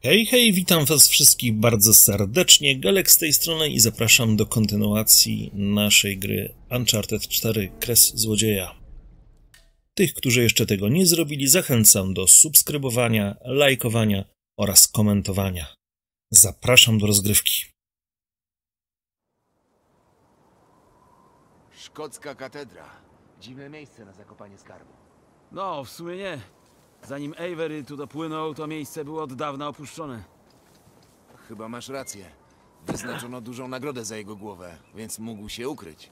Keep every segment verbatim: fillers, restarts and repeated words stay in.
Hej, hej, witam was wszystkich bardzo serdecznie, Galek z tej strony i zapraszam do kontynuacji naszej gry Uncharted cztery Kres Złodzieja. Tych, którzy jeszcze tego nie zrobili, zachęcam do subskrybowania, lajkowania oraz komentowania. Zapraszam do rozgrywki. Szkocka katedra. Dziwne miejsce na zakopanie skarbu. No, w sumie nie. Zanim Avery tu dopłynął, to miejsce było od dawna opuszczone. Chyba masz rację. Wyznaczono dużą nagrodę za jego głowę, więc mógł się ukryć.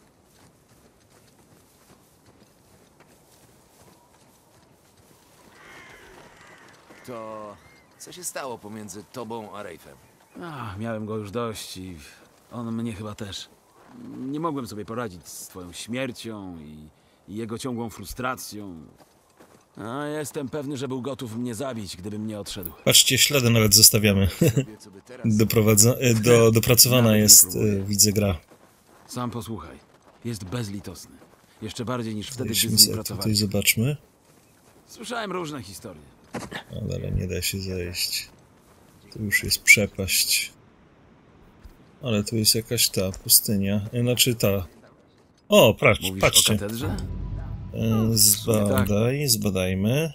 To... co się stało pomiędzy tobą a Rafem? Ach, miałem go już dość i on mnie chyba też. Nie mogłem sobie poradzić z twoją śmiercią i, i jego ciągłą frustracją. A jestem pewny, że był gotów mnie zabić, gdybym nie odszedł. Patrzcie, ślady nawet zostawiamy. Sobie, co by teraz... Doprowadza... Do, dopracowana Nawet nie jest, próbuję. e, widzę, gra. Sam posłuchaj. Jest bezlitosny. Jeszcze bardziej niż wtedy, gdy z Jeśli nim sobie tutaj pracowałem. zobaczmy. Słyszałem różne historie. Ale nie da się zejść. Tu już jest przepaść. Ale tu jest jakaś ta pustynia. E, Znaczy ta... O, patrz, Mówisz o patrzcie. katedrze? E, Zbadaj, zbadajmy.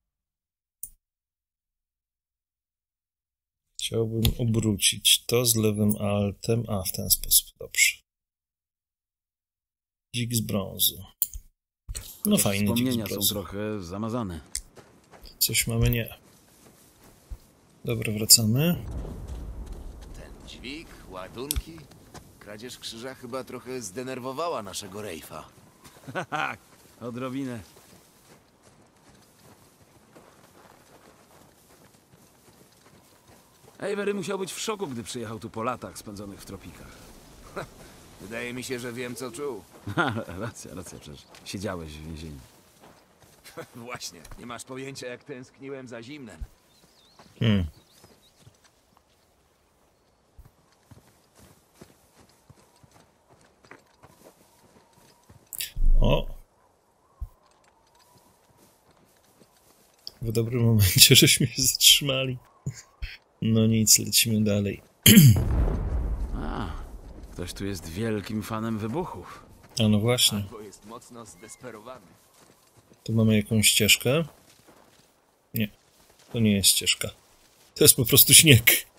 Chciałbym obrócić to z lewym altem. A, w ten sposób, dobrze. Dzik z brązu. No fajnie, dzik z Wspomnienia są brązu. trochę zamazane. Coś mamy, nie. Dobra, wracamy. Ten dźwig, ładunki... Kradzież krzyża chyba trochę zdenerwowała naszego Rafa. Haha, odrobinę. Avery musiał być w szoku, gdy przyjechał tu po latach spędzonych w tropikach. Wydaje mi się, że wiem, co czuł. racja, racja, przecież siedziałeś w więzieniu. Właśnie, nie masz pojęcia, jak tęskniłem za zimnem. Hmm. O! W dobrym momencie, żeśmy się zatrzymali. No nic, lecimy dalej. A, ktoś tu jest wielkim fanem wybuchów. A no właśnie, Bo jest mocno zdesperowany. tu mamy jakąś ścieżkę. Nie, to nie jest ścieżka. To jest po prostu śnieg.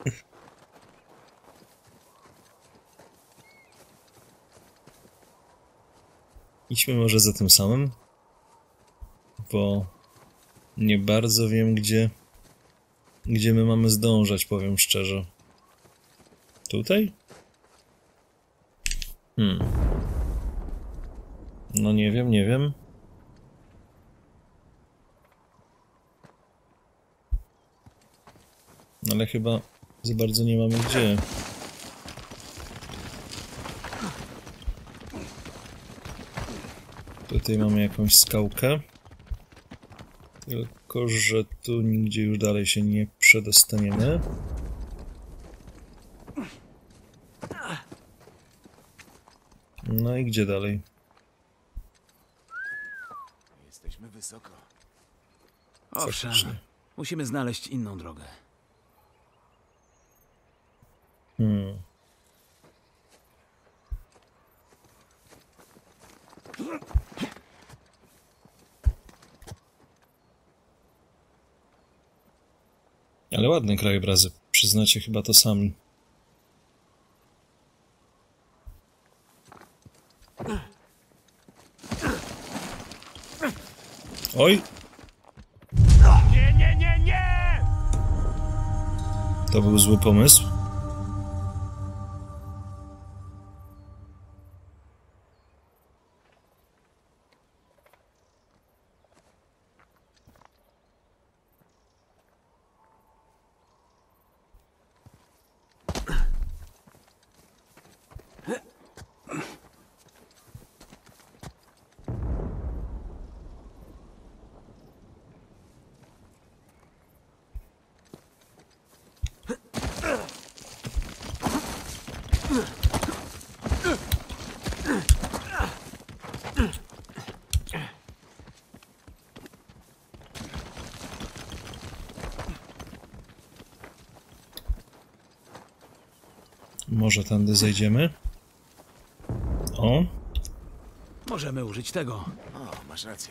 Idźmy może za tym samym, bo nie bardzo wiem, gdzie, gdzie my mamy zdążać, powiem szczerze. Tutaj? Hmm. No nie wiem, nie wiem. Ale chyba za bardzo nie mamy gdzie. Tutaj mamy jakąś skałkę. Tylko że tu nigdzie już dalej się nie przedostaniemy. No i gdzie dalej? Jesteśmy wysoko. Owszem, Faktycznie. musimy znaleźć inną drogę. Hmm. Ale ładne krajobrazy. Przyznacie chyba to sami. Oj! Nie, nie, nie, nie! To był zły pomysł. Może tędy zejdziemy? O, Możemy użyć tego. O, masz rację.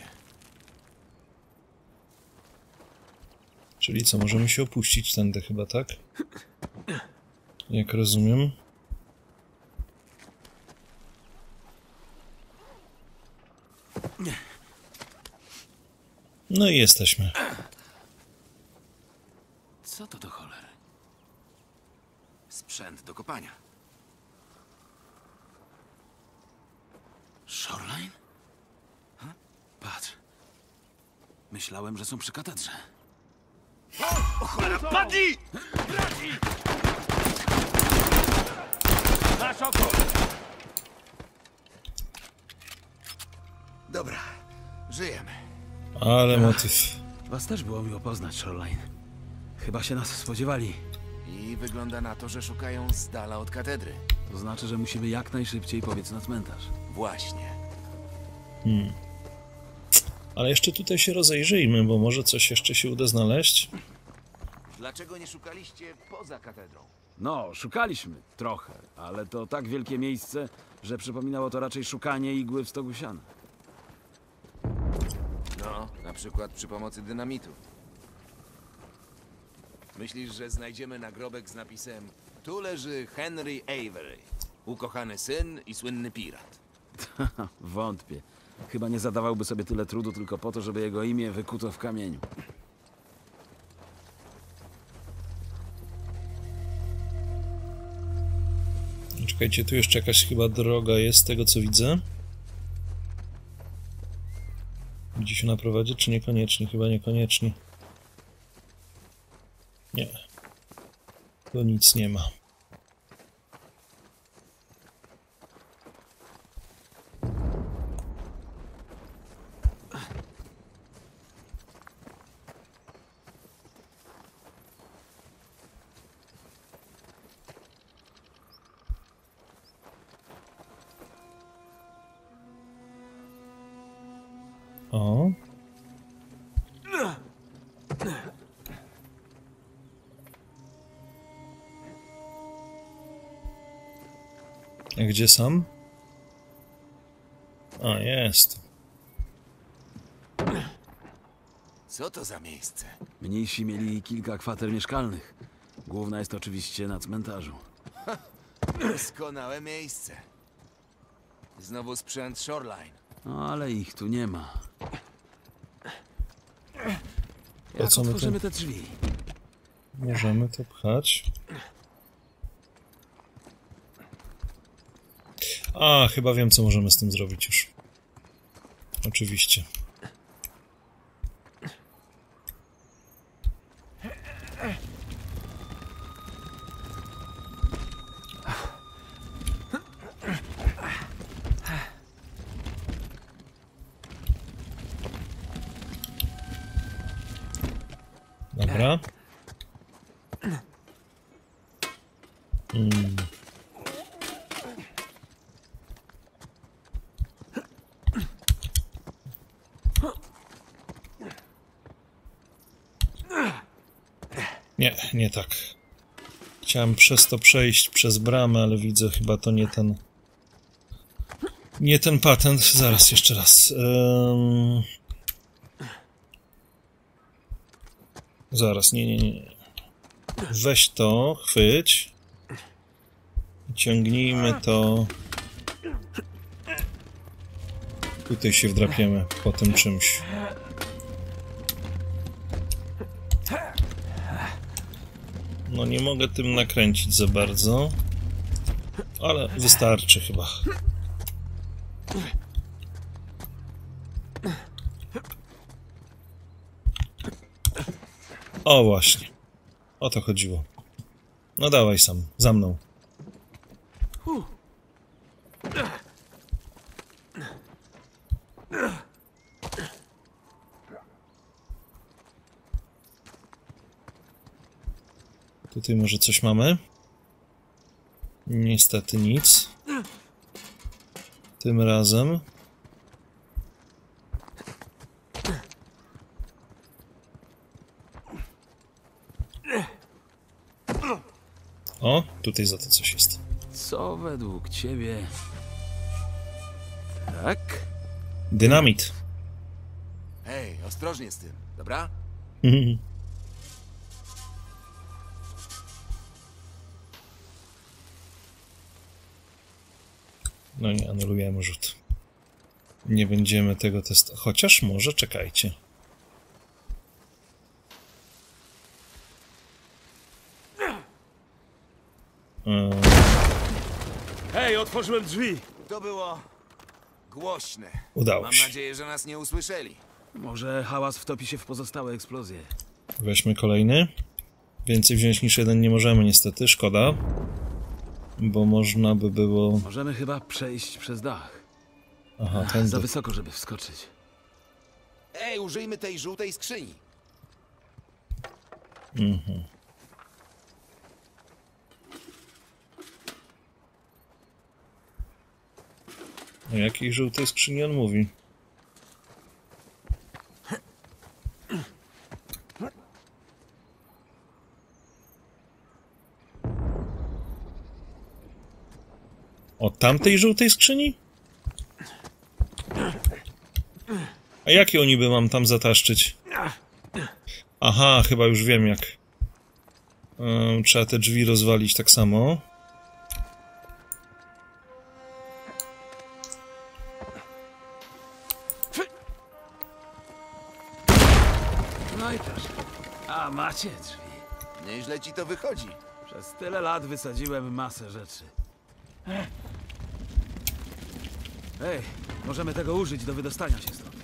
czyli co, możemy się opuścić tędy chyba, tak? Jak rozumiem. No i jesteśmy. Co to do cholery? Sprzęt do kopania. Shoreline? Ha? Patrz. Myślałem, że są przy katedrze. O cholera, padnij! Nasz oko! Dobra, żyjemy. Ale motyw. Was też było miło poznać, Shoreline. Chyba się nas spodziewali. I wygląda na to, że szukają z dala od katedry. To znaczy, że musimy jak najszybciej pobiec na cmentarz. Właśnie. Hmm. Ale jeszcze tutaj się rozejrzyjmy, bo może coś jeszcze się uda znaleźć. Dlaczego nie szukaliście poza katedrą? No, szukaliśmy trochę, ale to tak wielkie miejsce, że przypominało to raczej szukanie igły w stogu siana. No, na przykład przy pomocy dynamitu. Myślisz, że znajdziemy nagrobek z napisem: tu leży Henry Avery, ukochany syn i słynny pirat. Wątpię. Chyba nie zadawałby sobie tyle trudu tylko po to, żeby jego imię wykuto w kamieniu. Czekajcie, tu jeszcze jakaś chyba droga jest, z tego co widzę. Gdzieś ona prowadzi, czy niekoniecznie? Chyba niekoniecznie. Nie. Tu nic nie ma. O. A gdzie sam? A, jest. Co to za miejsce? Mniejsi mieli kilka kwater mieszkalnych. Główna jest oczywiście na cmentarzu. Doskonałe miejsce. Znowu sprzęt Shoreline. No, ale ich tu nie ma. Po Jak co my otworzymy tu te drzwi? możemy to pchać? A, chyba wiem, co możemy z tym zrobić już. Oczywiście. Dobra. Hmm. Nie, nie tak. Chciałem przez to przejść, przez bramę, ale widzę, chyba to nie ten... Nie ten patent. Zaraz, jeszcze raz. Um... Zaraz, nie, nie, nie. Weź to, chwyć. Ciągnijmy to. Tutaj się wdrapiemy po tym czymś. No nie mogę tym nakręcić za bardzo. Ale wystarczy chyba. O właśnie. O to chodziło. No dawaj sam, za mną. Tutaj może coś mamy? Niestety nic. Tym razem. O, tutaj za to coś jest. Co według ciebie... Tak? Dynamit. Hej, ostrożnie z tym, dobra? No nie, anulujemy rzut. Nie będziemy tego testować. Chociaż może, czekajcie. Um, Hej, otworzyłem drzwi! To było głośne. Udało Mam się. nadzieję, że nas nie usłyszeli. Może hałas wtopi się w pozostałe eksplozje. Weźmy kolejny. Więcej wziąć niż jeden nie możemy niestety, szkoda. Bo można by było... Możemy chyba przejść przez dach. Aha, Ach, ten za wysoko, żeby wskoczyć. Ej, użyjmy tej żółtej skrzyni. Mhm. O jakiej żółtej skrzyni on mówi? O tamtej żółtej skrzyni? A jakie oni by mam tam zataszczyć? Aha, chyba już wiem jak. Um, trzeba te drzwi rozwalić tak samo. No i proszę. A macie drzwi. Nieźle ci to wychodzi. Przez tyle lat wysadziłem masę rzeczy. Ej, możemy tego użyć do wydostania się stąd.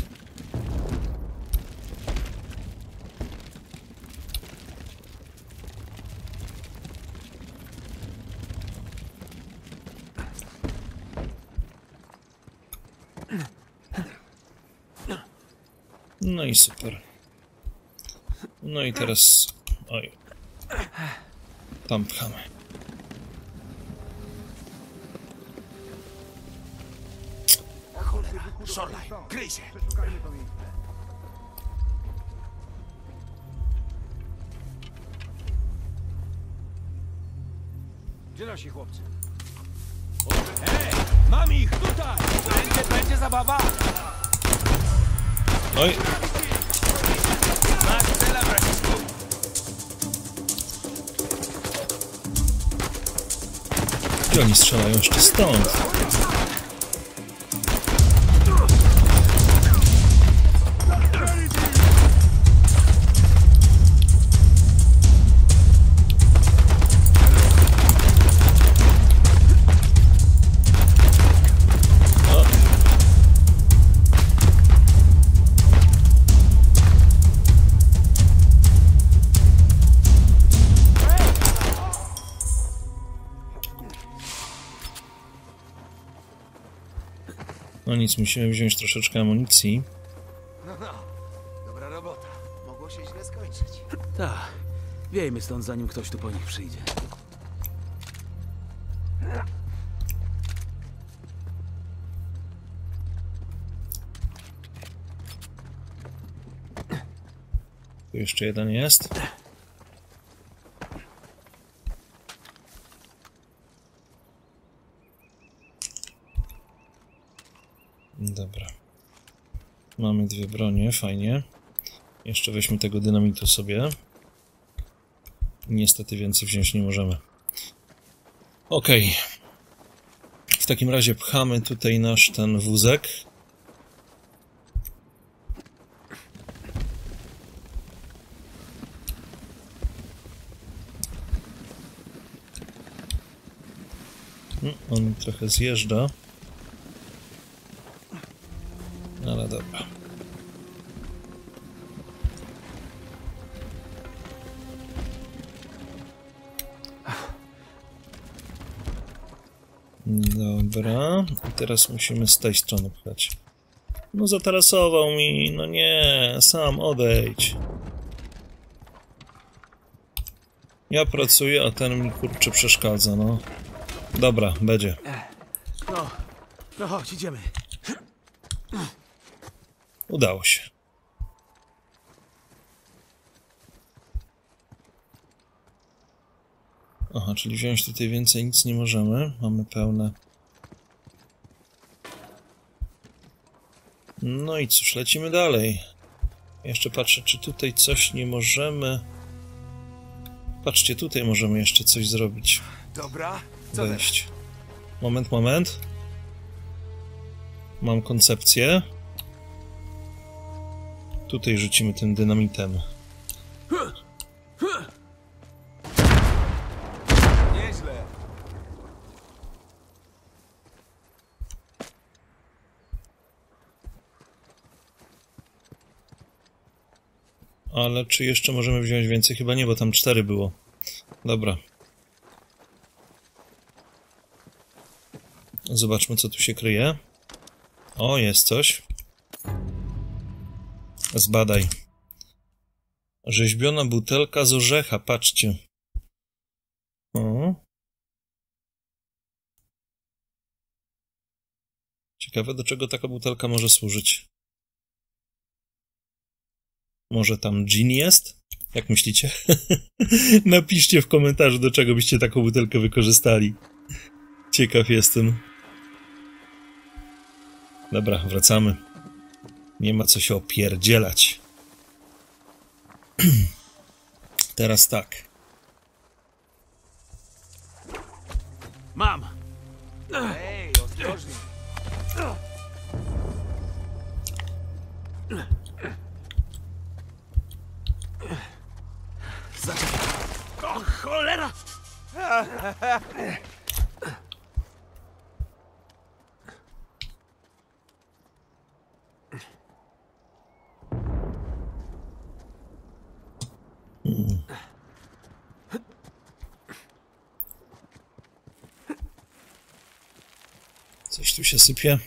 No i super. No i teraz... Oj. Tam pchamy. Cholera, Shoreline, kryj się! Gdzie nasi chłopcy? Mam ich tutaj! Będzie, będzie zabawa! Oj. Masz cela, bracisku! I oni strzelają jeszcze stąd. No nic, musimy wziąć troszeczkę amunicji. No, no, dobra robota. Mogło się źle skończyć. Tak. Wiejmy stąd, zanim ktoś tu po nich przyjdzie. Tu jeszcze jeden jest. Dobra. Mamy dwie bronie, fajnie. Jeszcze weźmy tego dynamitu sobie. Niestety więcej wziąć nie możemy. Okej. Okay. W takim razie pchamy tutaj nasz ten wózek. On trochę zjeżdża. Ale dobra. Dobra. I teraz musimy z tej strony pchać. No zatarasował mi. No nie, sam odejdź. Ja pracuję, a ten mi kurczę przeszkadza, no. Dobra, będzie. No, no chodź, idziemy. Udało się. Aha, czyli wziąć tutaj więcej nic nie możemy. Mamy pełne. No i cóż, lecimy dalej. Jeszcze patrzę, czy tutaj coś nie możemy... Patrzcie, tutaj możemy jeszcze coś zrobić. Dobra, co Wejść. Moment, moment. Mam koncepcję. Tutaj rzucimy tym dynamitem. Nieźle. Ale czy jeszcze możemy wziąć więcej? Chyba nie, bo tam cztery było. Dobra. Zobaczmy, co tu się kryje. O, jest coś. Zbadaj. Rzeźbiona butelka z orzecha, patrzcie. O. Ciekawe, do czego taka butelka może służyć. Może tam gin jest? Jak myślicie? Napiszcie w komentarzu, do czego byście taką butelkę wykorzystali. Ciekaw jestem. Dobra, wracamy. Nie ma co się opierdzielać. Teraz tak. Mam! Ej, ostrożnie. O, cholera! Coś tu się sypie.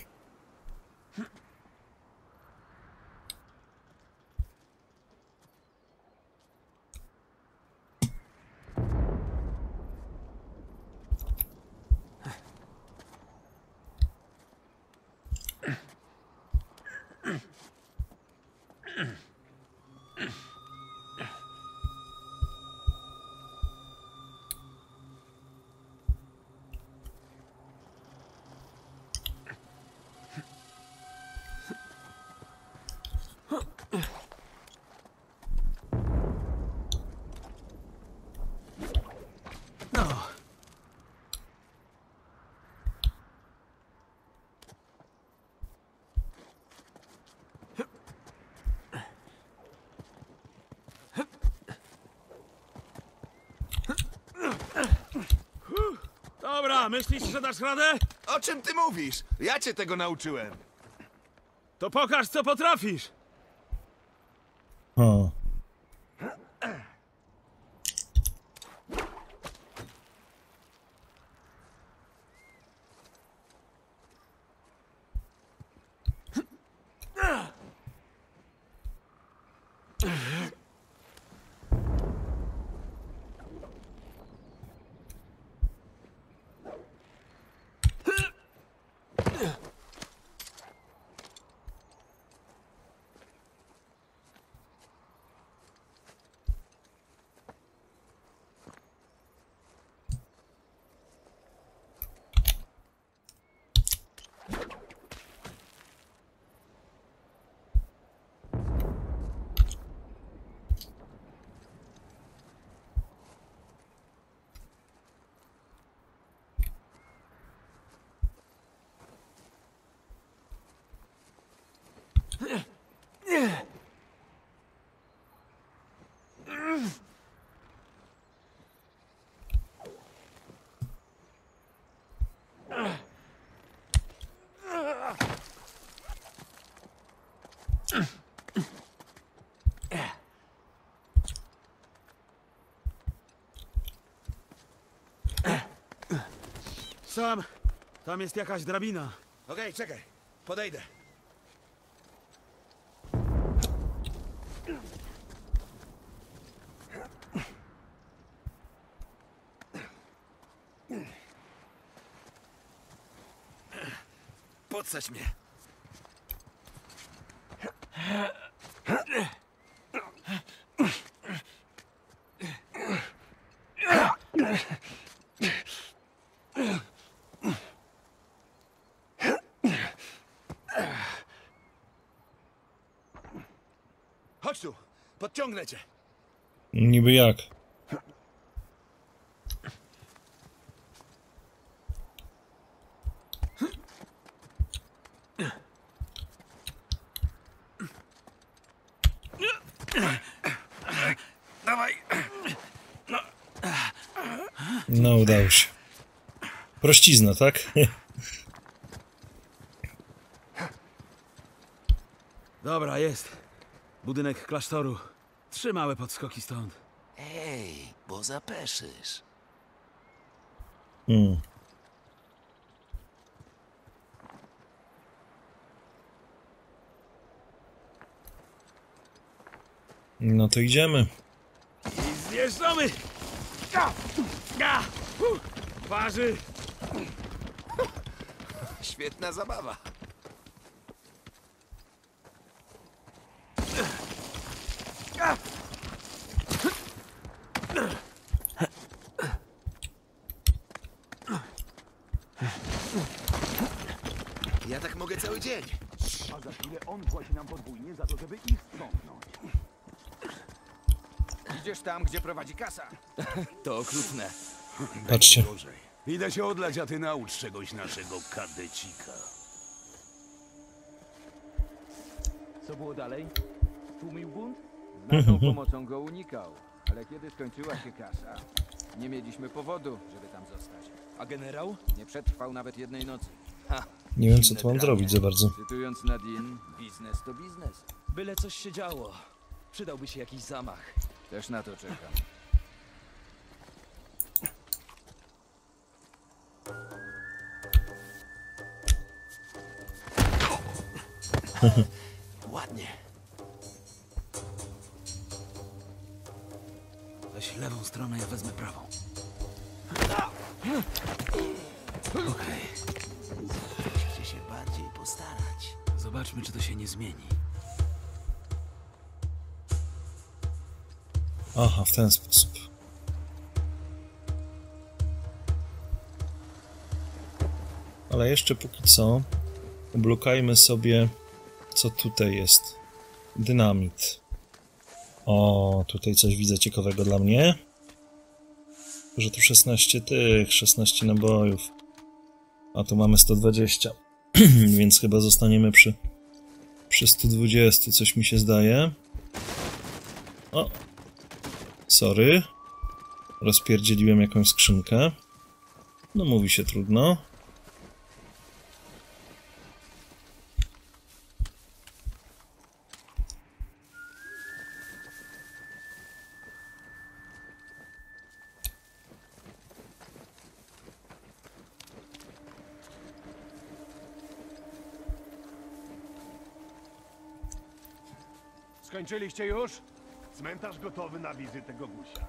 No. Dobra, myślisz, że dasz radę? O czym ty mówisz? Ja cię tego nauczyłem. To pokaż, co potrafisz! O. Sam, tam jest jakaś drabina. Okej, czekaj. Podejdę. Podsadź mnie. Podciągnę cię. Niby jak? Dawaj. No, udało się. Prościzna, tak? Dobra, jest. Budynek klasztoru. Trzy małe podskoki stąd. Ej, bo zapeszysz. Hmm. No to idziemy. I zjeżdżamy! Ja! Ja! Uh! Twarzy! Świetna zabawa. Ja tak mogę cały dzień. A za chwilę on płaci nam podwójnie za to, żeby ich ściągnąć. Idziesz tam, gdzie prowadzi kasa. To okrutne. Patrzcie. Idę się odlać, a ty naucz czegoś naszego kadecika. Co było dalej? Tłumił bunt? Z naszą pomocą go unikał. Ale kiedy skończyła się kasa, nie mieliśmy powodu, żeby tam zostać. A generał? Nie przetrwał nawet jednej nocy. Ha, Nie wiem, co tu mam zrobić za bardzo. Cytując Nadine, biznes to biznes. byle coś się działo. Przydałby się jakiś zamach. Też na to czekam. Ładnie. Weź lewą stronę, ja wezmę prawą. Okej. Musicie się bardziej postarać. Zobaczmy, czy to się nie zmieni. Aha, w ten sposób. Ale jeszcze póki co ublokajmy sobie, co tutaj jest. Dynamit. O, tutaj coś widzę ciekawego dla mnie. Że tu szesnaście tych, szesnaście nabojów. A tu mamy sto dwadzieścia. Więc chyba zostaniemy przy, przy stu dwudziestu, coś mi się zdaje. O! Sorry. Rozpierdzieliłem jakąś skrzynkę. No mówi się trudno. Skończyliście już? Cmentarz gotowy na wizytę Gogusia.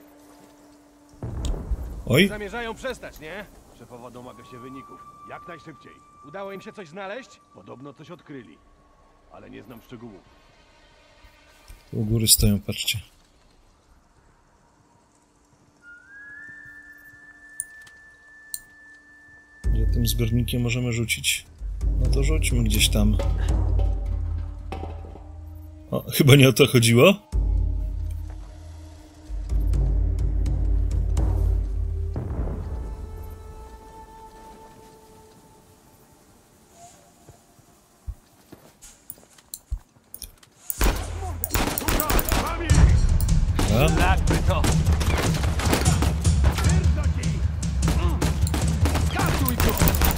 Oj, Zamierzają przestać, nie? Szefowa domaga się wyników. Jak najszybciej. Udało im się coś znaleźć? Podobno coś odkryli. Ale nie znam szczegółów. tu u góry stoją, patrzcie. Gdzie tym zbiornikiem możemy rzucić? No to rzućmy gdzieś tam. O, chyba nie o to chodziło? A? Jakby to! Kasuj go!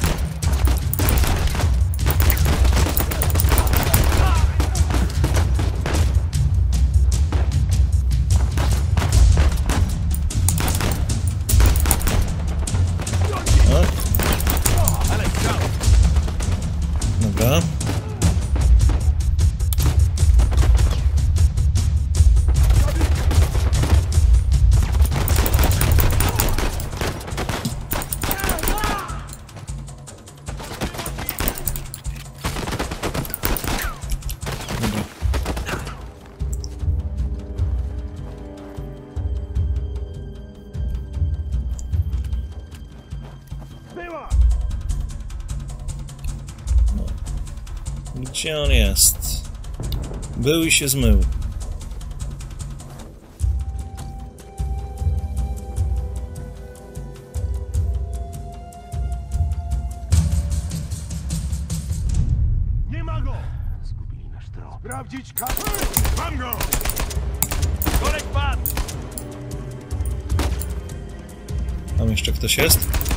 Dobra. Była! Gdzie on jest? Był i się zmył. sprawdzić kasę! Mam go! Korek padł! Tam jeszcze ktoś jest?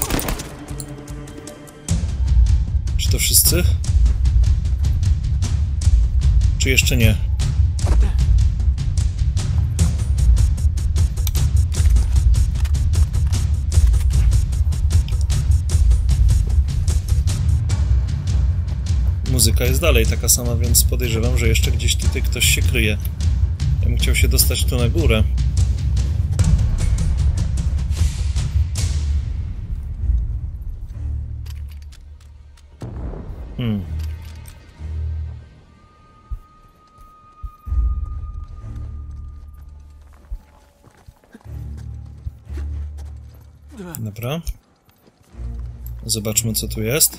Czy to wszyscy? Czy jeszcze nie? Muzyka jest dalej taka sama, więc podejrzewam, że jeszcze gdzieś tutaj ktoś się kryje. Ja bym chciał się dostać tu na górę. Hmm. Dobra. Zobaczmy, co tu jest.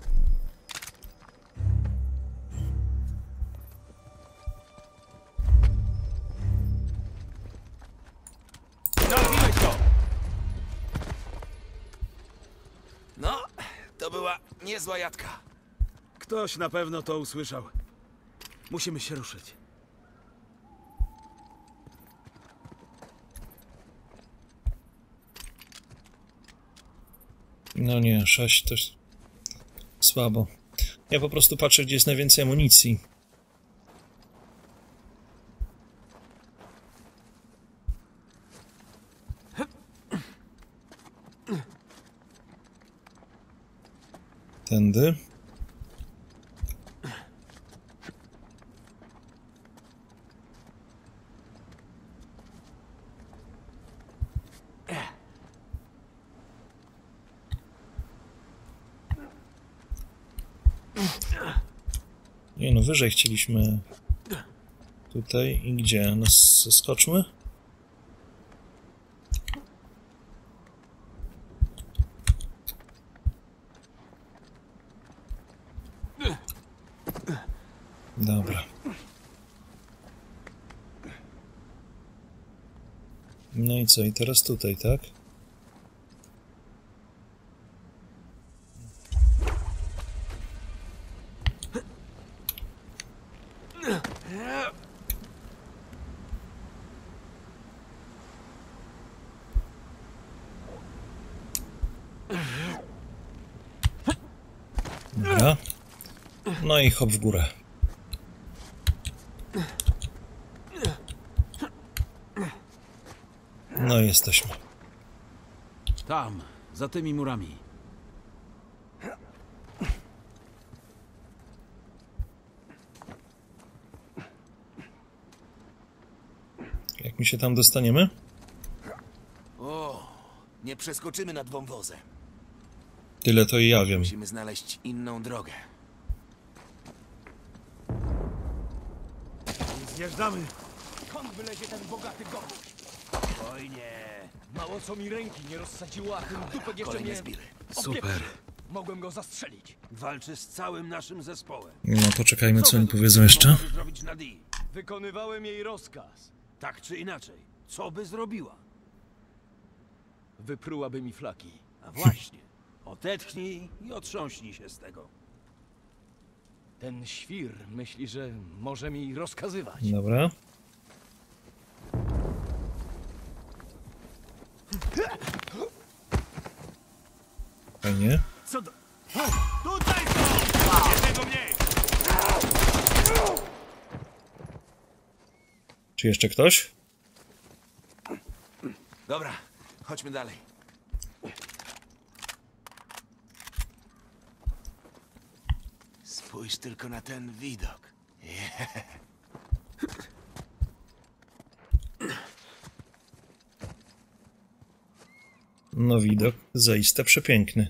No, to była niezła jadka. Ktoś na pewno to usłyszał. Musimy się ruszyć. No nie, sześć to słabo. Ja po prostu patrzę, gdzie jest najwięcej amunicji. Tędy. Nie no, wyżej chcieliśmy. Tutaj i gdzie? No, zeskoczmy? Dobra. No i co? I teraz tutaj, tak? Dobra. No i hop w górę. No i jesteśmy. Tam, za tymi murami. Jak my się tam dostaniemy? O, nie przeskoczymy nad wąwozem. Tyle to i ja wiem. Musimy znaleźć inną drogę. Zjeżdżamy! Skąd wylezie ten bogaty gość? Oj nie! Mało co mi ręki nie rozsadziła, a ten dupek jeszcze Kolejne mnie... zbiry. Super. Mogłem go zastrzelić. Walczy z całym naszym zespołem. No poczekajmy, co oni powiedzą jeszcze. Co możesz zrobić na Dee? Wykonywałem jej rozkaz. Tak czy inaczej, co by zrobiła? Wyprułaby mi flaki. A właśnie, odetchnij i otrząśnij się z tego. Ten świr myśli, że może mi rozkazywać. Dobra. Fajnie. Co do... Tutaj są! Jednego mniej! Czy jeszcze ktoś? Dobra, chodźmy dalej. Spójrz tylko na ten widok. Yeah. No widok zaiste przepiękny.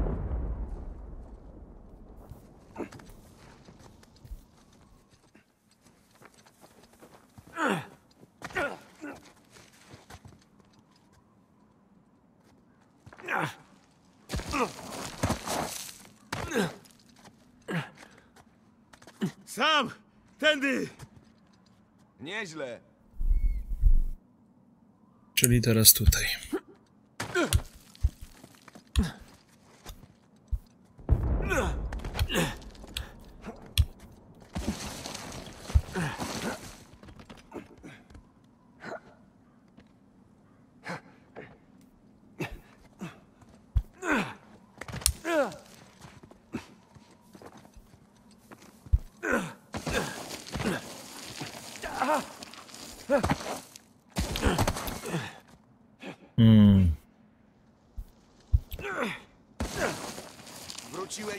Sam! Tędy! Nieźle. Czyli teraz tutaj.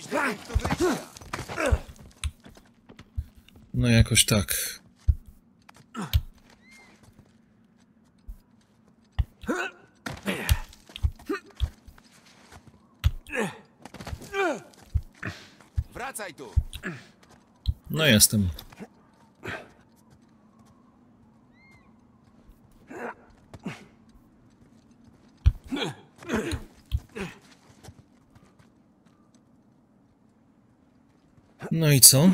punktu wyjścia. No jakoś tak. Wracaj tu. No jestem. No i co?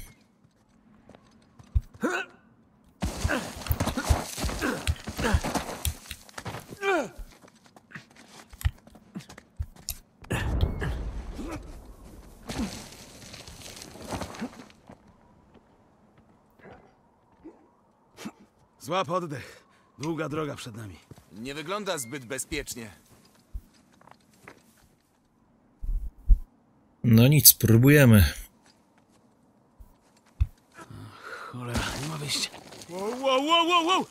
Złap oddech. Długa droga przed nami. Nie wygląda zbyt bezpiecznie. No nic, próbujemy. Cholera, nie ma wyjścia. Wow, wow, wow, wow, wow!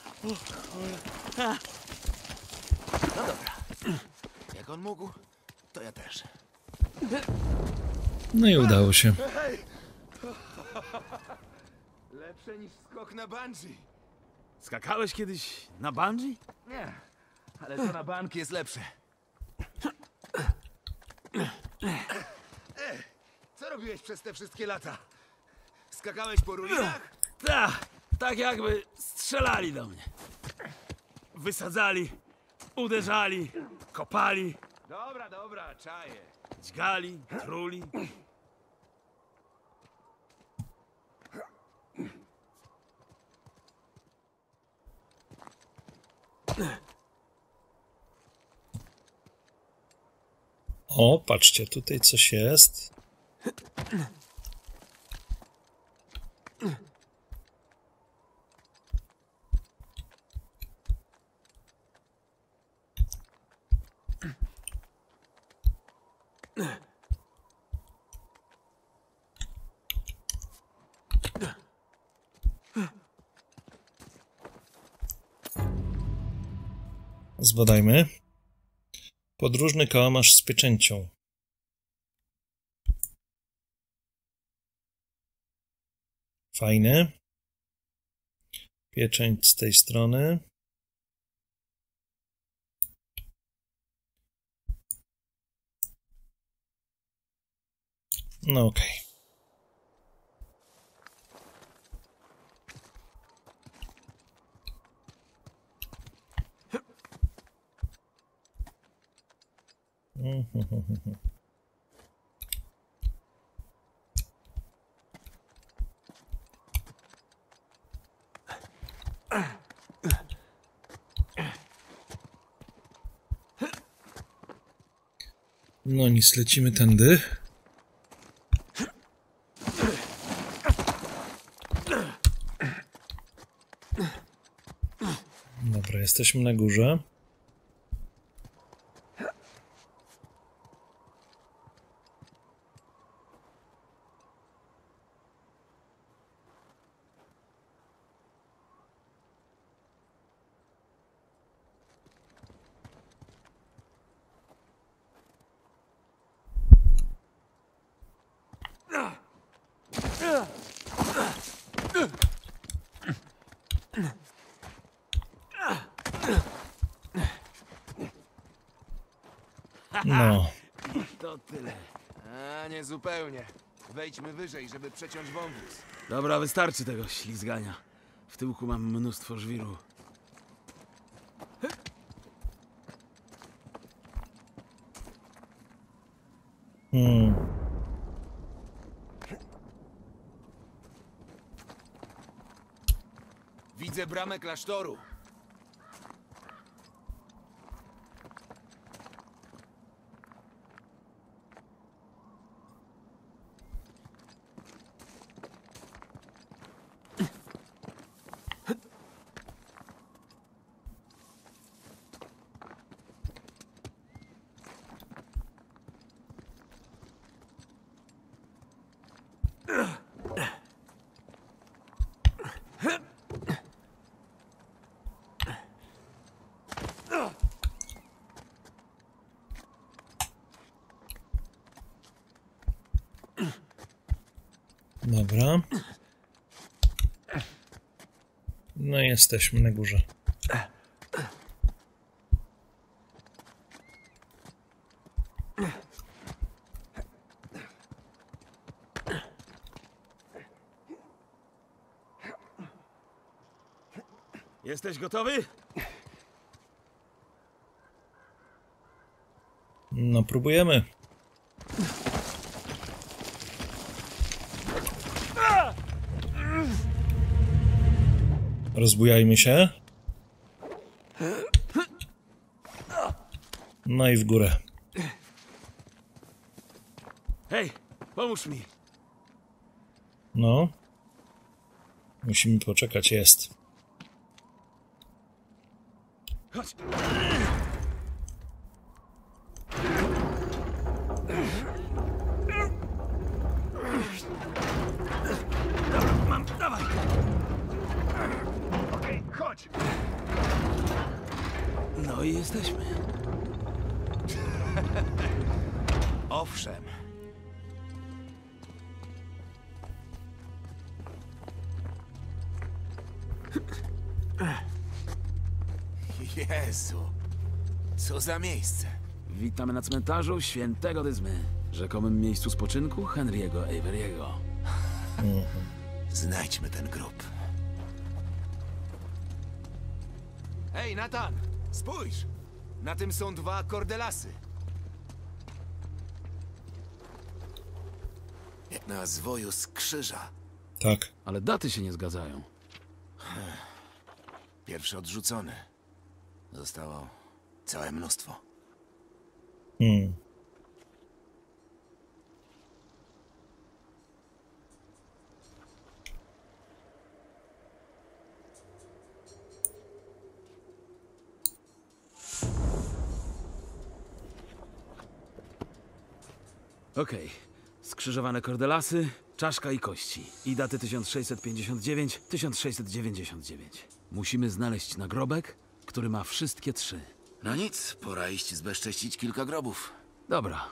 No dobra. Jak on mógł, to ja też. No i udało się. Lepsze niż skok na bungee. Skakałeś kiedyś na bungee? Nie, ale to na bank jest lepsze. E, co robiłeś przez te wszystkie lata? Skakałeś po ruinach? Tak, tak jakby strzelali do mnie. Wysadzali, uderzali, kopali, Dobra, dobra, czaję. dźgali, truli. O, patrzcie, tutaj coś jest. Zbadajmy. Podróżny kałamarz z pieczęcią. Fajny. Pieczęć z tej strony. No okej. Okay. No nic, lecimy tędy. Dobra, jesteśmy na górze. No. To tyle. A, nie zupełnie. Wejdźmy wyżej, żeby przeciąć wąwóz. Dobra, wystarczy tego ślizgania. W tyłku mam mnóstwo żwiru. Hmm. Widzę bramę klasztoru. Dobra. No i jesteśmy na górze. Jesteś gotowy? No, próbujemy. Rozbujajmy się. No i w górę. Hej, pomóż mi. No. Musimy poczekać, jest. Chodź. Dobra, mam, dawaj. Okej, chodź! No i jesteśmy. Owszem. Jezu, co za miejsce. Witamy na cmentarzu Świętego Dyzmy, rzekomym miejscu spoczynku Henry'ego Avery'ego. Znajdźmy ten grób. Hej, Nathan, spójrz! Na tym są dwa kordelasy. Jak na zwoju z krzyża. Tak. Ale daty się nie zgadzają. Pierwszy odrzucony. Zostało całe mnóstwo. Hmm. Okej. Skrzyżowane kordelasy, czaszka i kości. I daty tysiąc sześćset pięćdziesiąt dziewięć do tysiąc sześćset dziewięćdziesiąt dziewięć. Musimy znaleźć nagrobek, który ma wszystkie trzy. No nic, pora iść zbezcześcić kilka grobów. Dobra.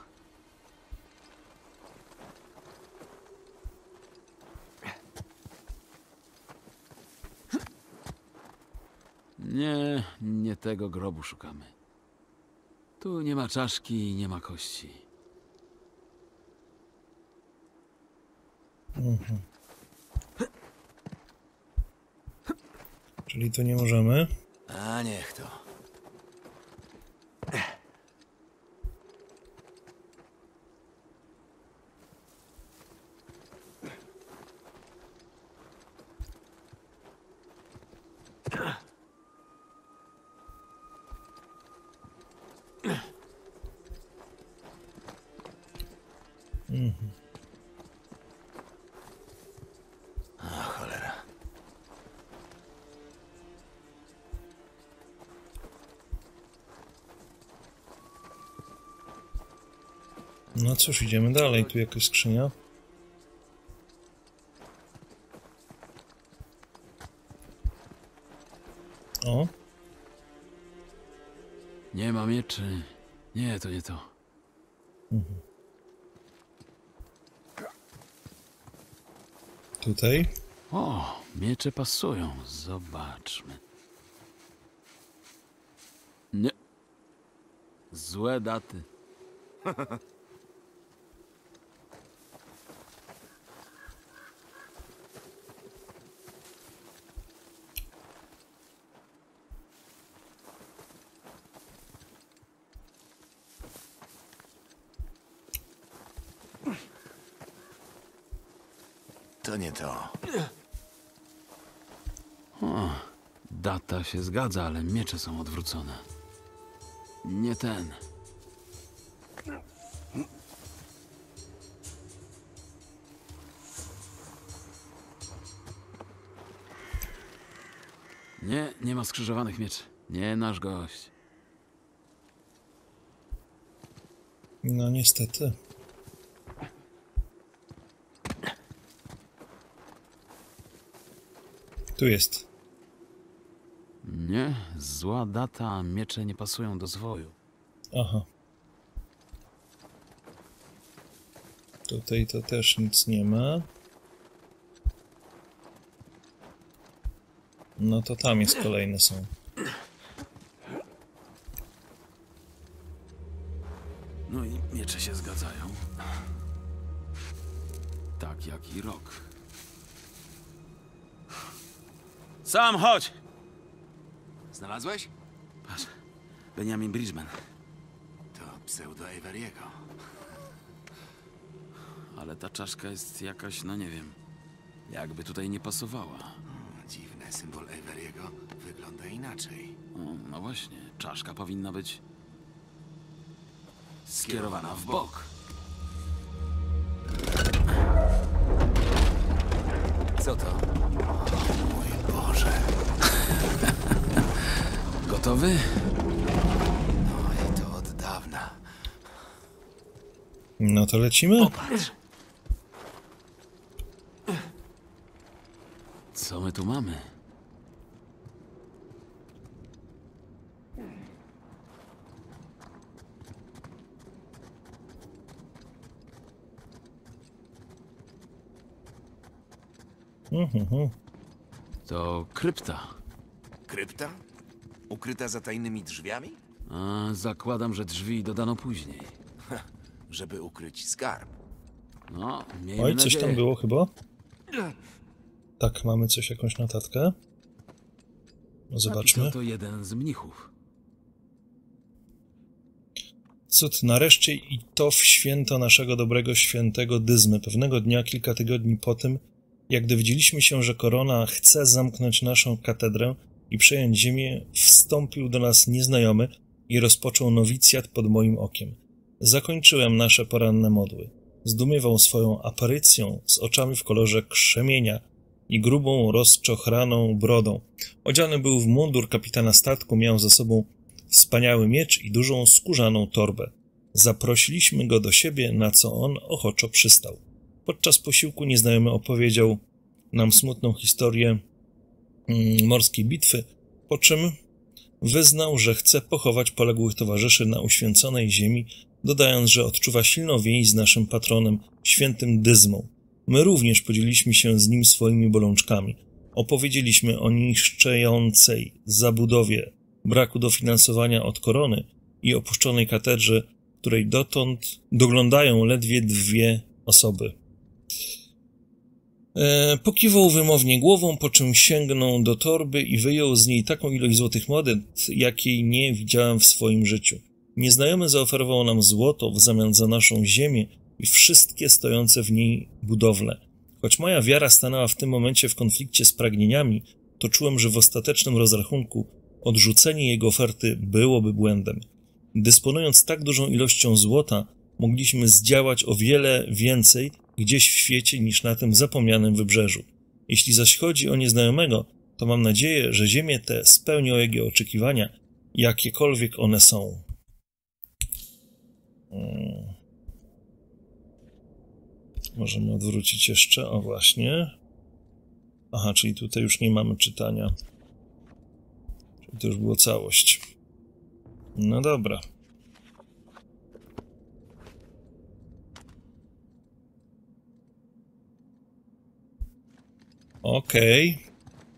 Nie, nie tego grobu szukamy. Tu nie ma czaszki i nie ma kości. Mhm. Czyli tu nie możemy. A niech to. Mhm. A cholera. No cóż, idziemy dalej. Tu jakaś skrzynia. O. Nie ma mieczy. Nie, to nie to. Mhm. Tutaj. O, miecze pasują. Zobaczmy. Nie. Złe daty. To nie to. O, data się zgadza, ale miecze są odwrócone. Nie ten. Nie, nie ma skrzyżowanych mieczy. Nie nasz gość. No niestety. Tu jest. Nie, zła data, a miecze nie pasują do zwoju. Aha. Tutaj to też nic nie ma. No to tam jest kolejne są. No i miecze się zgadzają. Tak jak i rok. Sam chodź! Znalazłeś? Patrz, Benjamin Bridgman. To pseudo Averiego. Ale ta czaszka jest jakaś, no nie wiem, jakby tutaj nie pasowała. Dziwne, symbol Averiego wygląda inaczej. O, no właśnie, czaszka powinna być skierowana w bok. Co to? O mój Boże. Gotowy? No i to od dawna. No to lecimy? Patrz. Co my tu mamy? Mhm. To krypta. Krypta? Ukryta za tajnymi drzwiami? A zakładam, że drzwi dodano później. Żeby ukryć skarb. No, miejmy Oj, coś nadzieję. tam było chyba. Tak, mamy coś, jakąś notatkę. No, zobaczmy. Napisał to jeden z mnichów. Cud nareszcie i to w święto naszego dobrego świętego Dyzmy. Pewnego dnia, kilka tygodni po tym, jak dowiedzieliśmy się, że korona chce zamknąć naszą katedrę i przejąć ziemię, wstąpił do nas nieznajomy i rozpoczął nowicjat pod moim okiem. Zakończyłem nasze poranne modły. Zdumiewał swoją aparycją z oczami w kolorze krzemienia i grubą, rozczochraną brodą. Odziany był w mundur kapitana statku, miał ze sobą wspaniały miecz i dużą skórzaną torbę. Zaprosiliśmy go do siebie, na co on ochoczo przystał. Podczas posiłku nieznajomy opowiedział nam smutną historię mm, morskiej bitwy, po czym wyznał, że chce pochować poległych towarzyszy na uświęconej ziemi, dodając, że odczuwa silną więź z naszym patronem, świętym Dyzmą. My również podzieliliśmy się z nim swoimi bolączkami. Opowiedzieliśmy o niszczącej zabudowie, braku dofinansowania od korony i opuszczonej katedrze, której dotąd doglądają ledwie dwie osoby. E, pokiwał wymownie głową, po czym sięgnął do torby i wyjął z niej taką ilość złotych monet, jakiej nie widziałem w swoim życiu. Nieznajomy zaoferował nam złoto w zamian za naszą ziemię i wszystkie stojące w niej budowle. Choć moja wiara stanęła w tym momencie w konflikcie z pragnieniami, to czułem, że w ostatecznym rozrachunku odrzucenie jego oferty byłoby błędem. Dysponując tak dużą ilością złota, mogliśmy zdziałać o wiele więcej gdzieś w świecie niż na tym zapomnianym wybrzeżu. Jeśli zaś chodzi o nieznajomego, to mam nadzieję, że ziemie te spełnią jego oczekiwania, jakiekolwiek one są. Hmm. Możemy odwrócić jeszcze, o właśnie. Aha, czyli tutaj już nie mamy czytania. Czyli to już było całość. No dobra. Okej. Okay.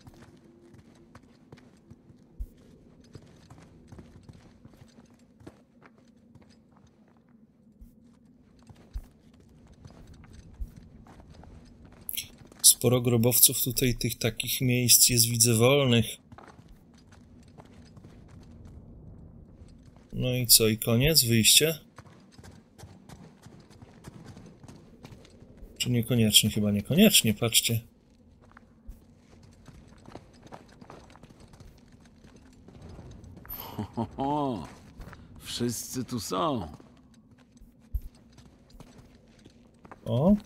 Sporo grobowców tutaj, tych takich miejsc jest, widzę, wolnych. No i co, i koniec? Wyjście? Czy niekoniecznie? Chyba niekoniecznie, patrzcie. Ho, ho, ho. Wszyscy tu są. O!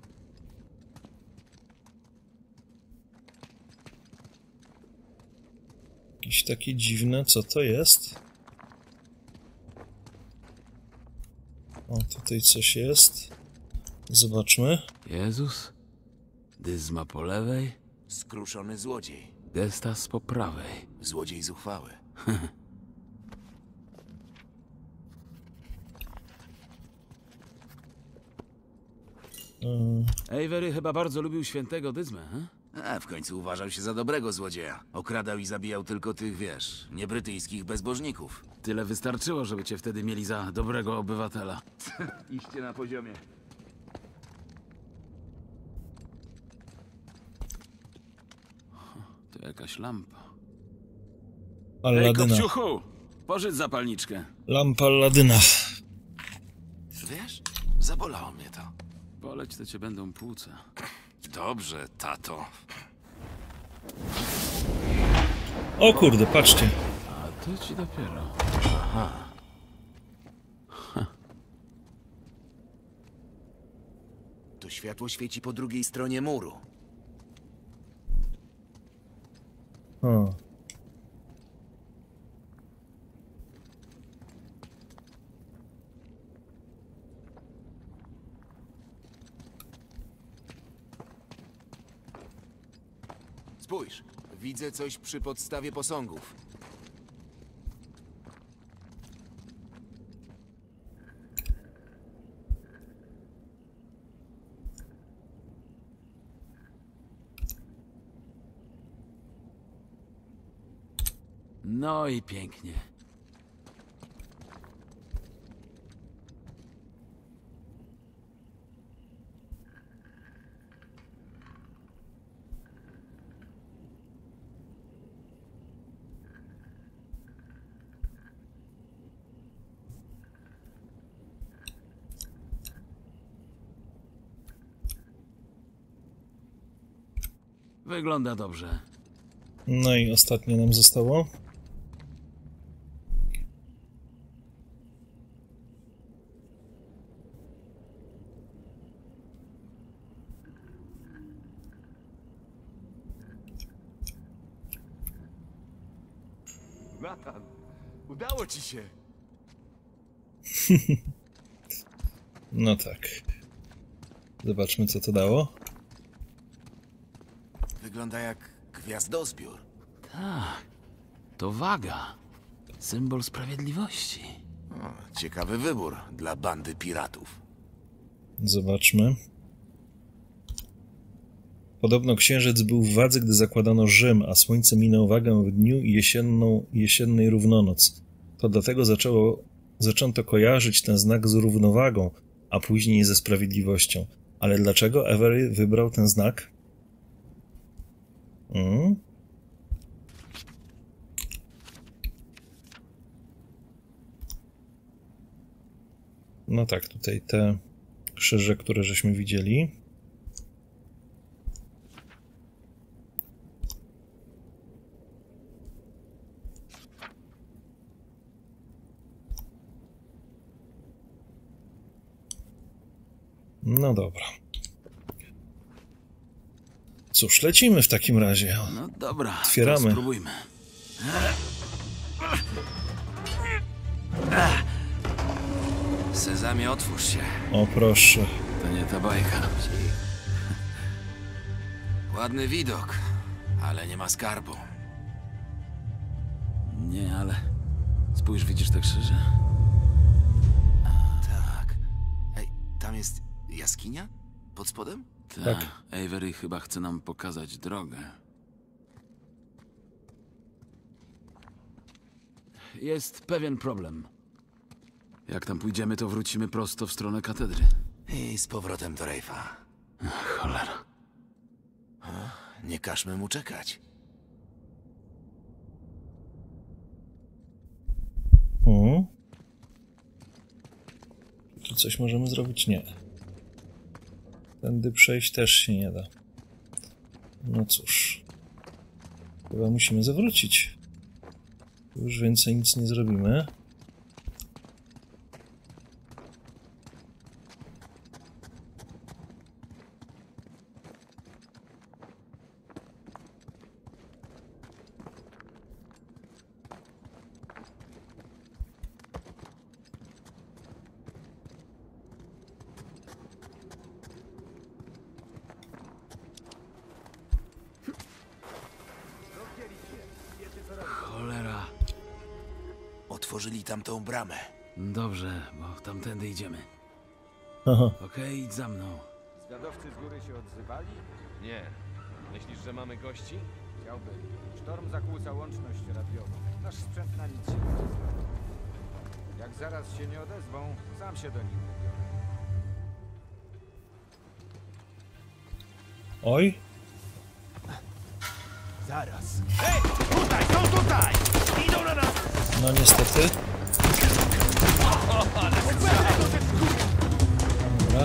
Jakieś takie dziwne, co to jest? O, tutaj coś jest. Zobaczmy. Jezus, Dyzma po lewej, Skruszony złodziej. Gestas po prawej. Złodziej zuchwały. Yy, Avery chyba bardzo lubił świętego Dyzmę, he? A w końcu uważał się za dobrego złodzieja. Okradał i zabijał tylko tych, wiesz, niebrytyjskich bezbożników. Tyle wystarczyło, żeby cię wtedy mieli za dobrego obywatela. Iście na poziomie. To jakaś lampa. Ej, Alladyna. kopciuchu! Pożycz zapalniczkę. Lampa Alladyna. Wiesz, zabolało mnie to. Poleć to cię będą płuca. Dobrze, tato. O kurde, patrzcie. A to ci dopiero. To światło świeci po drugiej stronie muru. O. Spójrz, widzę coś przy podstawie posągów. No i pięknie. Wygląda dobrze. No i ostatnie nam zostało. Nathan, udało ci się. No tak. Zobaczmy, co to dało. Wygląda jak gwiazdozbiór. Tak, to waga. Symbol sprawiedliwości. O, ciekawy wybór dla bandy piratów. Zobaczmy. Podobno księżyc był w wadze, gdy zakładano Rzym, a słońce minęło wagę w dniu i jesienną, jesiennej równonoc. To dlatego zaczęło, zaczęto kojarzyć ten znak z równowagą, a później ze sprawiedliwością. Ale dlaczego Avery wybrał ten znak? Hmm? No tak, tutaj te krzyże, które żeśmy widzieli. No dobra. Cóż, lecimy w takim razie. No dobra, Otwieramy. to spróbujmy. Sezamie, otwórz się. O proszę. To nie ta bajka. Ładny widok, ale nie ma skarbu. Nie, ale... Spójrz, widzisz te krzyże? Tak. Ej, tam jest jaskinia? Pod spodem? Tak. Avery chyba chce nam pokazać drogę. Jest pewien problem. Jak tam pójdziemy, to wrócimy prosto w stronę katedry. I z powrotem do Rafe'a. Cholera. Nie każmy mu czekać. Hmm. Tu coś możemy zrobić? Nie. Tędy przejść też się nie da. No cóż. Chyba musimy zawrócić. Już więcej nic nie zrobimy. Cholera. Otworzyli tamtą bramę. Dobrze, bo tamtędy idziemy. Aha. Okej, idź za mną. Zwiadowcy z góry się odzywali? Nie. Myślisz, że mamy gości? Chciałby. Sztorm zakłóca łączność radiową. Nasz sprzęt na nic się nie nadaje. Jak zaraz się nie odezwą, sam się do nich wybiorę. Oj, Zaraz. Hej! Tutaj! Są tutaj! Idą na nas! no niestety. Dobra.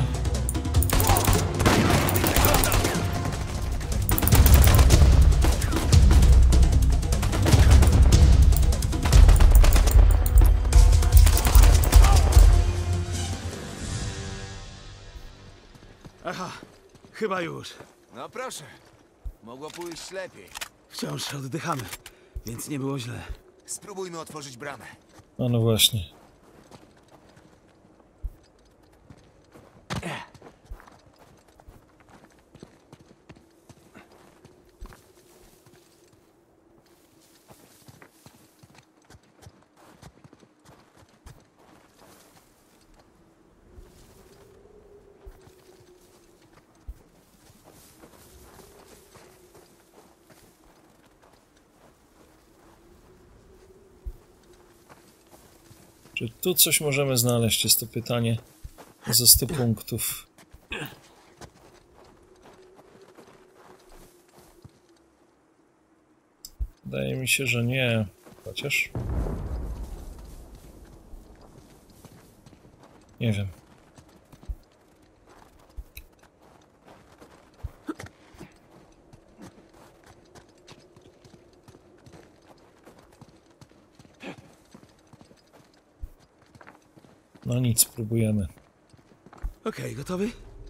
Aha, chyba już. No proszę. Mogło pójść lepiej. Wciąż oddychamy, więc nie było źle. Spróbujmy otworzyć bramę. No, no właśnie. Czy tu coś możemy znaleźć? Jest to pytanie za sto punktów. Wydaje mi się, że nie. Chociaż... Nie wiem. No nic, spróbujemy. Okej, gotowy?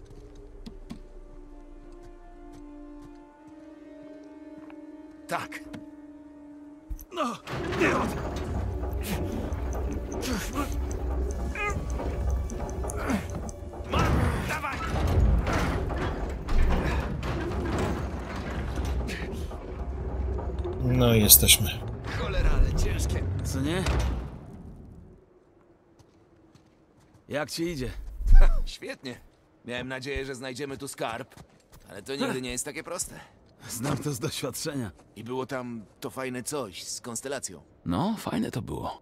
Tak. No, nie od... Dawaj! No i jesteśmy. Cholera, ale ciężkie. Co nie? Jak ci idzie? Świetnie. Miałem nadzieję, że znajdziemy tu skarb, ale to nigdy nie jest takie proste. Znam to z doświadczenia. I było tam to fajne coś z konstelacją. No, fajne to było.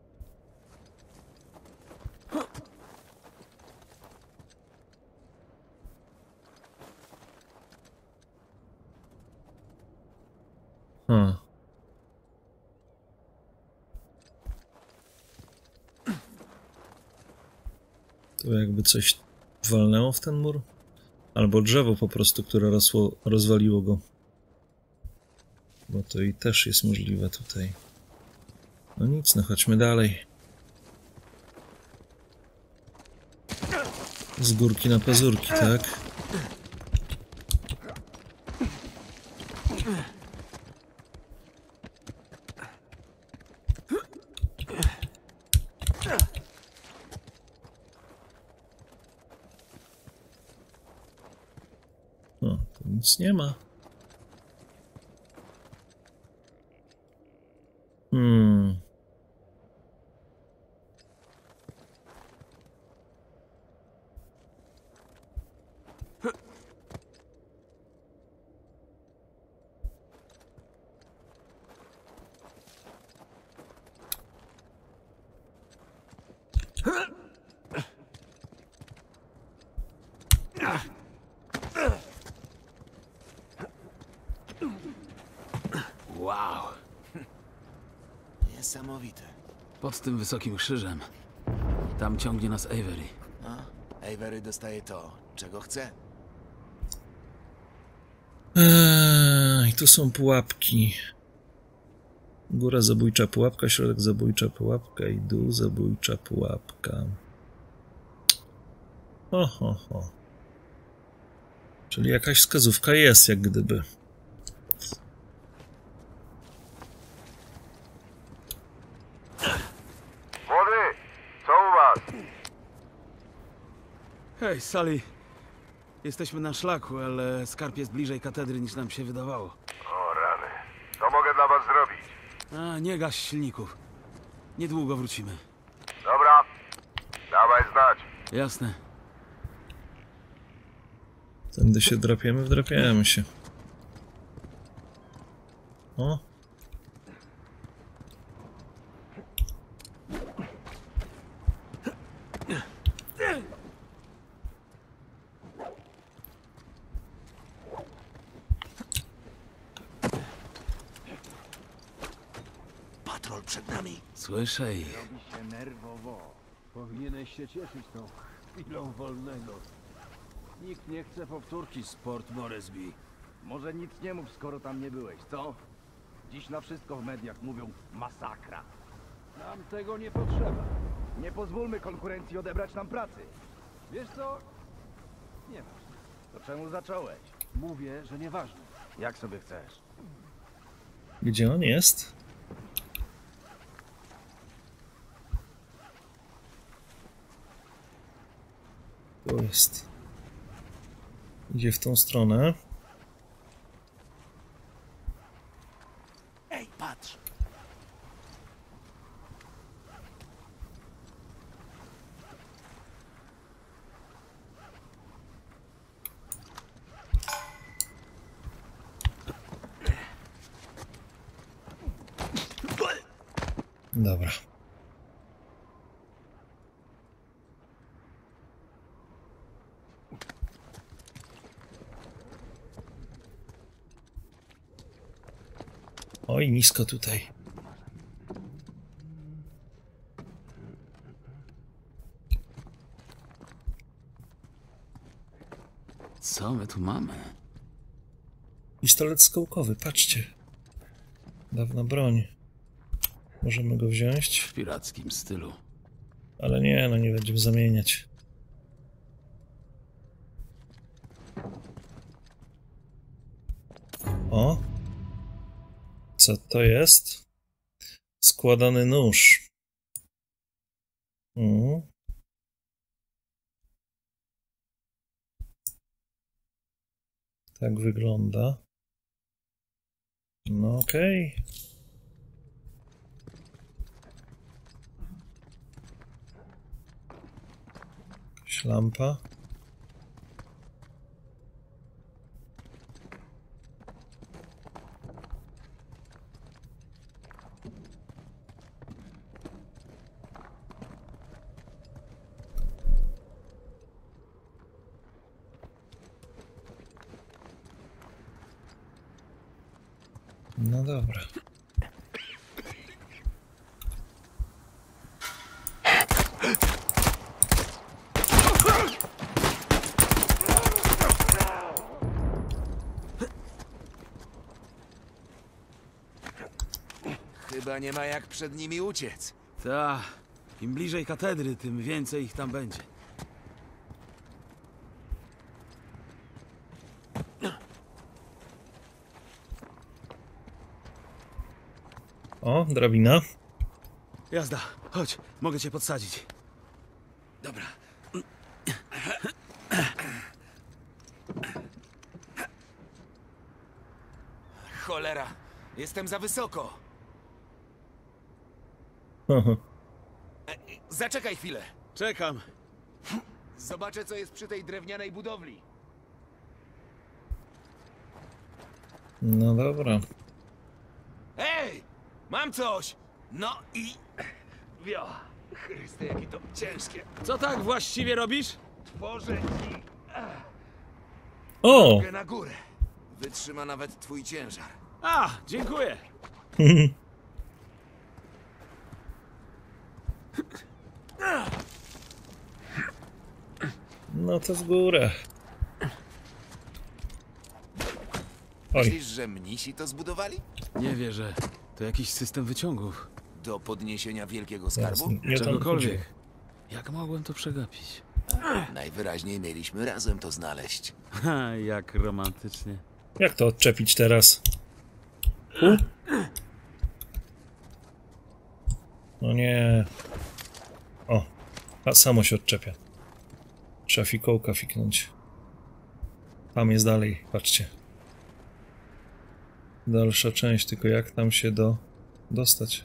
Hmm. Tu jakby coś walnęło w ten mur? Albo drzewo po prostu, które rosło, rozwaliło go. Bo to i też jest możliwe tutaj. No nic, no chodźmy dalej. Z górki na pazurki, tak? O, tu nic nie ma. Hmm. Wow. Niesamowite. Pod tym wysokim krzyżem. Tam ciągnie nas Avery. A, Avery dostaje to, czego chce. Eee, I tu są pułapki. Góra zabójcza pułapka, środek zabójcza pułapka i dół zabójcza pułapka. Ho, ho, ho. Czyli jakaś wskazówka jest, jak gdyby. Młody, co u was? Hej, Sally. Jesteśmy na szlaku, ale skarb jest bliżej katedry niż nam się wydawało. O rany, co mogę dla was zrobić? A, nie gaś silników. Niedługo wrócimy. Dobra, dawaj znać. Jasne. Tędy się drapiemy, wdrapiamy się. O. Patrol przed nami. Słyszę ich. Robi się nerwowo. Powinieneś się cieszyć tą chwilą wolnego. Nikt nie chce powtórki z Port Moresby. Może nic nie mów, skoro tam nie byłeś, co? Dziś na wszystko w mediach mówią masakra. Nam tego nie potrzeba. Nie pozwólmy konkurencji odebrać nam pracy. Wiesz co? Nieważne. To czemu zacząłeś? Mówię, że nieważne. Jak sobie chcesz. Gdzie on jest? Tu jest. Idzie w tą stronę. Ej, patrz! Dobra. Oj, nisko tutaj. Co my tu mamy? Pistolet skołkowy, patrzcie. Dawna broń. Możemy go wziąć, W pirackim stylu. ale nie, no nie będziemy zamieniać. O! Co to jest? Składany nóż. Mhm. Tak wygląda. No okej. Okay. Jakaś lampa. No dobra. Chyba nie ma jak przed nimi uciec. Ta, im bliżej katedry, tym więcej ich tam będzie. O, drabina. Jazda, chodź, mogę cię podsadzić. Dobra. Cholera, jestem za wysoko. Aha. E, zaczekaj chwilę. Czekam. Zobaczę, co jest przy tej drewnianej budowli. No dobra. Ej! Mam coś! No i... Wio! Chryste, jakie to ciężkie. Co tak właściwie robisz? Tworzę ci O! nogę na górę. Wytrzyma nawet twój ciężar. A, dziękuję. No to w górę. Oj, Myślisz, że mnisi to zbudowali? Nie wierzę. To jakiś system wyciągów. Do podniesienia wielkiego zaraz, skarbu? nie o to Czegokolwiek. chodziło. Jak mogłem to przegapić? Najwyraźniej mieliśmy razem to znaleźć. Ha, jak romantycznie. Jak to odczepić teraz? U? No nie. O, a samo się odczepia. Trzeba fikołka fiknąć. Tam jest dalej, patrzcie. Dalsza część, tylko jak tam się do... dostać?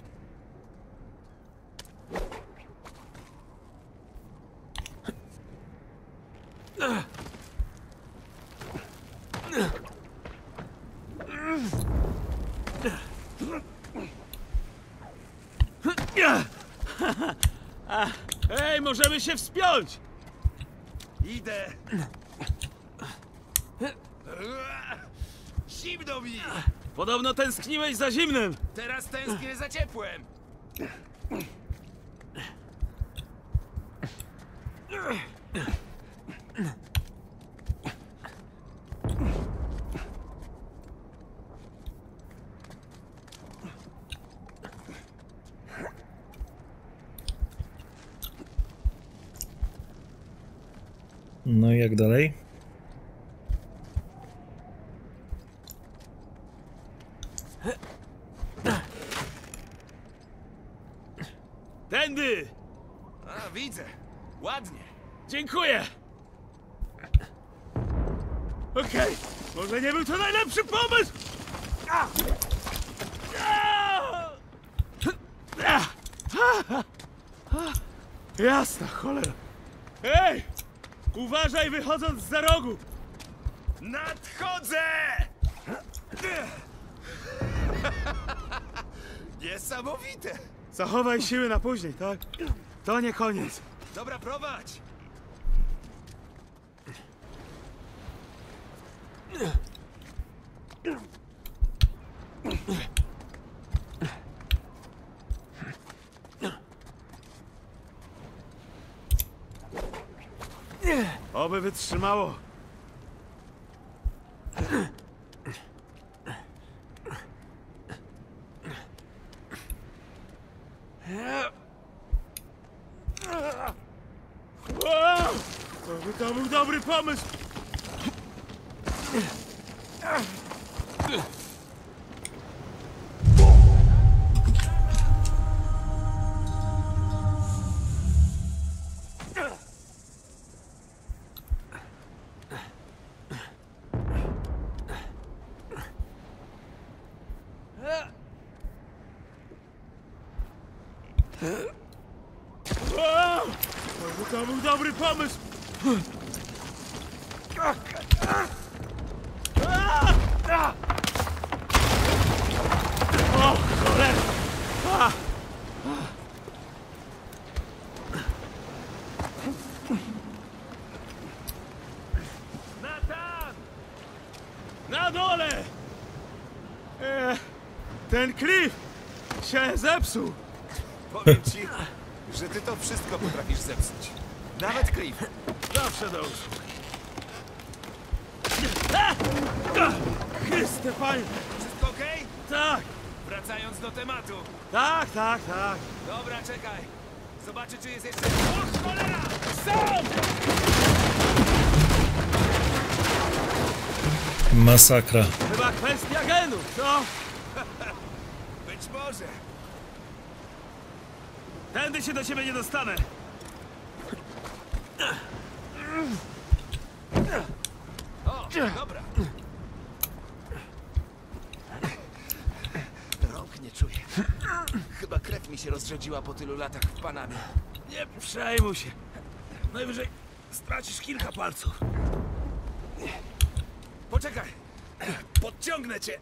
Hej, możemy się wspiąć! Idę! Zimno mi! Podobno tęskniłeś za zimnem. Teraz tęsknię za ciepłem! No i jak dalej? Tędy! A, widzę. Ładnie. Dziękuję! Okej, może nie był to najlepszy pomysł! A! A! A! A! Jasna cholera! Ej! Uważaj wychodząc za rogu! Nadchodzę! Niesamowite! Zachowaj siły na później, tak? To nie koniec. Dobra, prowadź! Oby wytrzymało. Wow! Oby to był dobry pomysł. Wow! Oby to był dobry pomysł. O, cholera! A! Nathan! Na dole! E, ten klif się zepsuł. Powiem ci, że ty to wszystko potrafisz zepsuć. Nawet Cliff. Zawsze do usług. Chryste, panie! Wszystko okej? Tak, Wracając do tematu. tak, tak, tak. Dobra, czekaj. Zobaczę, czy jest jeszcze... O, cholera! Sam! Masakra. Chyba kwestia genów, co? Być może. Tędy się do ciebie nie dostanę. O, dobra. Rąk nie czuję. Chyba krew mi się rozrzedziła po tylu latach w Panamie. Nie przejmuj się. Najwyżej stracisz kilka palców. Poczekaj. Podciągnę cię.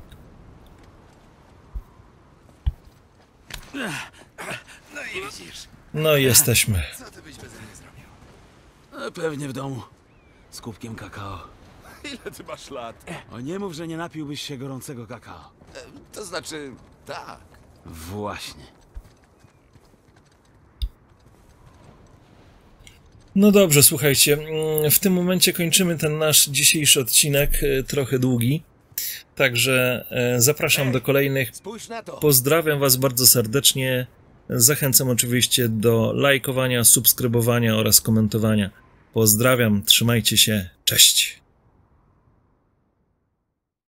No i widzisz. No i jesteśmy. Co ty byś bez mnie zrobił? E, Pewnie w domu. Z kubkiem kakao. Ile ty masz lat? O, nie mów, że nie napiłbyś się gorącego kakao. E, to znaczy, tak. Właśnie. No dobrze, słuchajcie, w tym momencie kończymy ten nasz dzisiejszy odcinek, e, trochę długi. Także e, zapraszam do kolejnych. Spójrz na to. Pozdrawiam Was bardzo serdecznie. Zachęcam oczywiście do lajkowania, subskrybowania oraz komentowania. Pozdrawiam, trzymajcie się, cześć.